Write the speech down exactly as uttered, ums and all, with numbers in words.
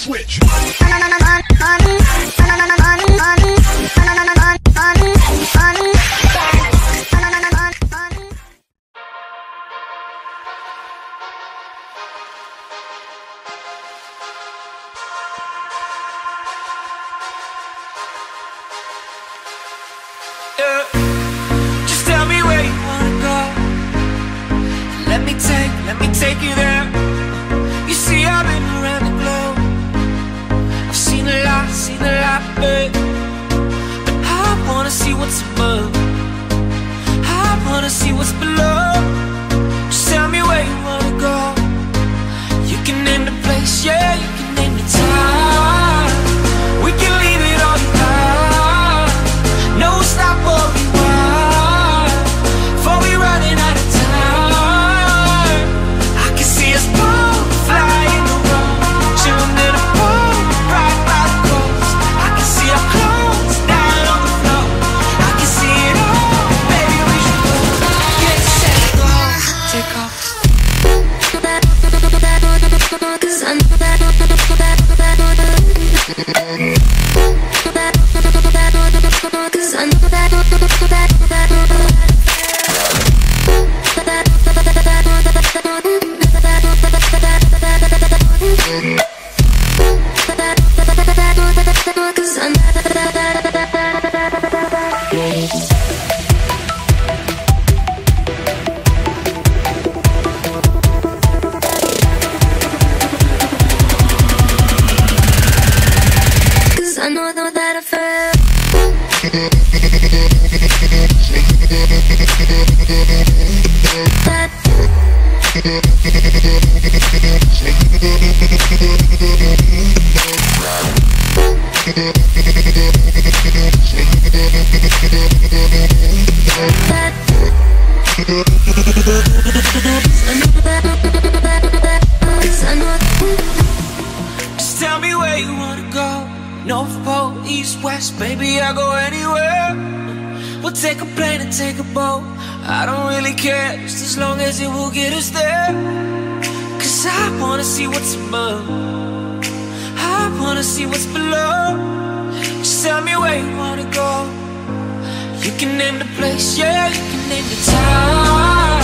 switch. Just tell me where you wanna go. Let me take, let me take you there. You see, I've been around the globe. I've seen a lot, seen a lot, babe. But I wanna see what's above. I wanna see what's below. Just tell me where you wanna go. You can name the place, yeah, you can name the time. We can leave it all behind. No stop or rewind. Before we running out of time. I can see us both flying around, chilling in a boat right by the coast. I can see our clothes down on the floor. I can see it all, baby, we should go. Get set, go, take off. Cause I know that, cause I know that. I know that I fell. That just tell me where you wanna go. North Pole, East, West, baby, I'll go anywhere. We'll take a plane and take a boat. I don't really care, just as long as it will get us there. Cause I wanna see what's above. I wanna see what's below. Just tell me where you wanna go. You can name the place, yeah, you can name the time.